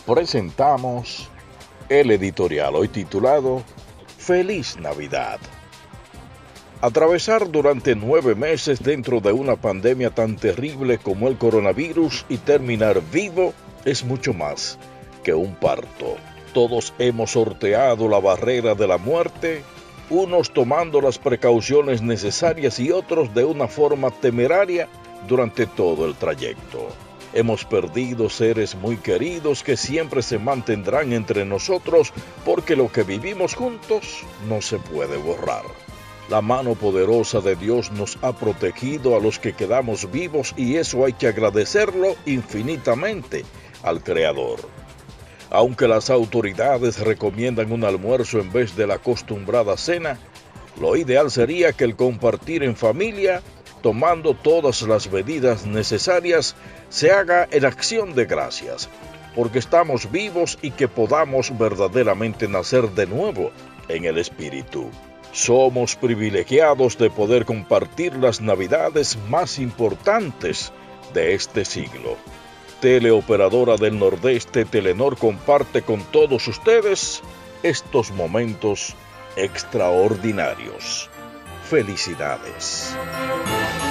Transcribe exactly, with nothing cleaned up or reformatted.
presentamos el editorial hoy titulado Feliz Navidad. Atravesar durante nueve meses dentro de una pandemia tan terrible como el coronavirus y terminar vivo es mucho más que un parto. Todos hemos sorteado la barrera de la muerte, unos tomando las precauciones necesarias y otros de una forma temeraria durante todo el trayecto. Hemos perdido seres muy queridos que siempre se mantendrán entre nosotros porque lo que vivimos juntos no se puede borrar. La mano poderosa de Dios nos ha protegido a los que quedamos vivos y eso hay que agradecerlo infinitamente al Creador. Aunque las autoridades recomiendan un almuerzo en vez de la acostumbrada cena, lo ideal sería que el compartir en familia, tomando todas las medidas necesarias, se haga en acción de gracias, porque estamos vivos y que podamos verdaderamente nacer de nuevo en el Espíritu. Somos privilegiados de poder compartir las Navidades más importantes de este siglo. Teleoperadora del Nordeste Telenor comparte con todos ustedes estos momentos extraordinarios. Felicidades.